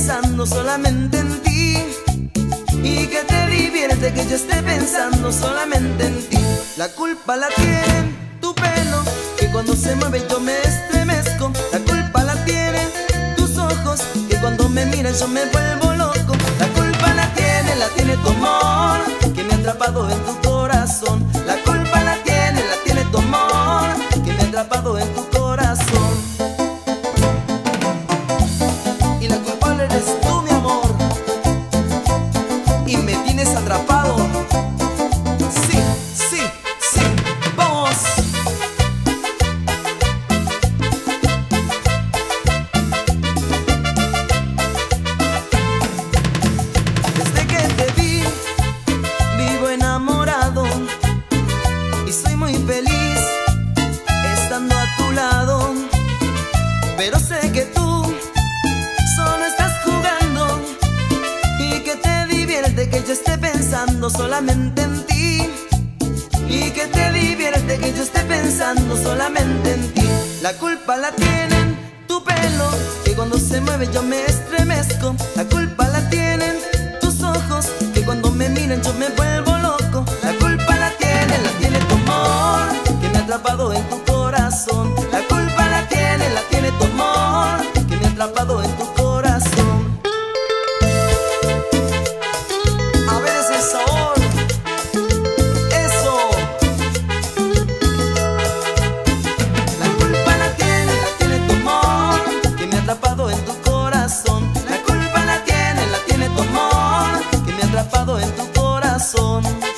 pensando solamente en ti, y que te divierte que yo esté pensando solamente en ti. La culpa la tiene tu pelo, que cuando se mueve yo me estremezco. La culpa la tienen tus ojos, que cuando me miran yo me vuelvo loco. La culpa la tiene tu amor, que me ha atrapado en tu corazón. La culpa la tiene tu amor, que me ha atrapado en tu corazón. Y la culpable eres tú, mi amor, y me tienes atrapado. Sí, sí, sí, vamos. Desde que te vi, vivo enamorado y soy muy feliz estando a tu lado. Pero sé que tú solo estás jugando y que te divierte que yo esté pensando solamente en ti, y que te divierte que yo esté pensando solamente en ti. La culpa la tienen tu pelo, que cuando se mueve yo me estremezco. La culpa la tienen tus ojos, que cuando me miran yo me vuelvo loco. La culpa la tiene tu amor, que me ha atrapado en tu corazón. La culpa la tiene tu amor, que me ha atrapado en tu corazón. A ver ese sabor, eso. La culpa la tiene tu amor, que me ha atrapado en tu corazón. La culpa la tiene tu amor, que me ha atrapado en tu corazón.